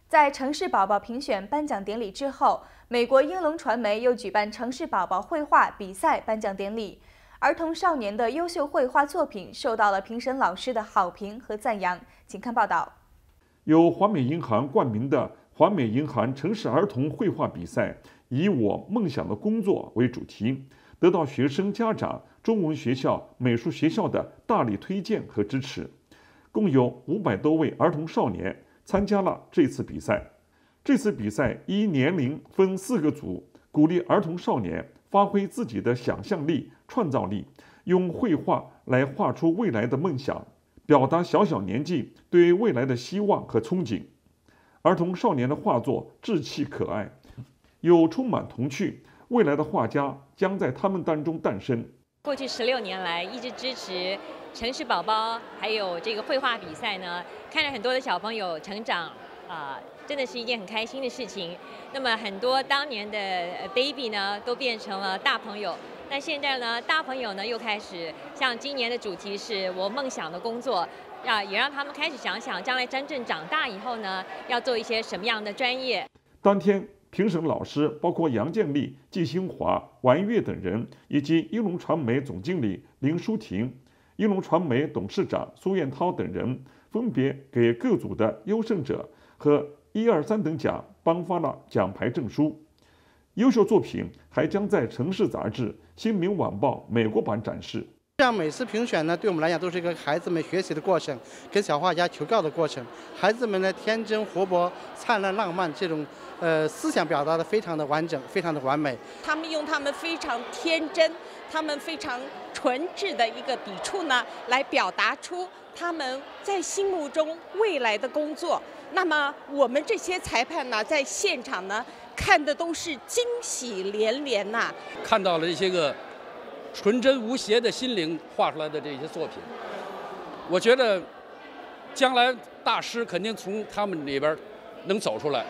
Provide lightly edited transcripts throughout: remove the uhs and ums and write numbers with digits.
在城市宝宝评选颁奖典礼之后，美国英龙传媒又举办城市宝宝绘画比赛颁奖典礼。儿童少年的优秀绘画作品受到了评审老师的好评和赞扬。请看报道。 由华美银行冠名的华美银行城市儿童绘画比赛，以我梦想的工作为主题，得到学生、家长、中文学校、美术学校的大力推荐和支持。共有500多位儿童少年参加了这次比赛。这次比赛依年龄分4个组，鼓励儿童少年发挥自己的想象力、创造力，用绘画来画出未来的梦想，表达小年纪对未来的希望和憧憬。儿童少年的画作稚气可爱，又充满童趣，未来的画家将在他们当中诞生。 过去16年来，一直支持城市宝宝还有这个绘画比赛呢，看着很多的小朋友成长，真的是一件很开心的事情。那么很多当年的baby 呢，都变成了大朋友。那现在呢，大朋友呢又开始，像今年的主题是我梦想的工作，也让他们开始想想，将来真正长大以后呢，要做一些什么样的专业。 当天，评审老师包括杨建立、季新华、王悦等人，以及英龙传媒总经理林淑婷、英龙传媒董事长苏彦涛等人，分别给各组的优胜者和1、2、3等奖颁发了奖牌证书。优秀作品还将在《城市》杂志、《新民晚报》美国版展示。 这样每次评选呢，对我们来讲都是一个孩子们学习的过程，跟小画家求教的过程。孩子们呢，天真活泼、灿烂浪漫，这种思想表达的非常的完整，非常的完美。 他们用他们非常天真、他们非常纯质的一个笔触呢，来表达出他们在心目中未来的工作。那么我们这些裁判呢，在现场呢，看的都是惊喜连连呐， 看到了这些个纯真无邪的心灵画出来的这些作品，我觉得将来大师肯定从他们里边能走出来。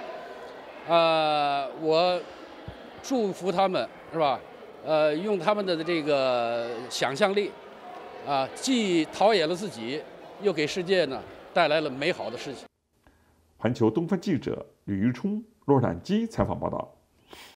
我祝福他们，是吧？用他们的这个想象力，既陶冶了自己，又给世界呢带来了美好的事情。 环球东方记者吕玉冲、洛杉矶采访报道。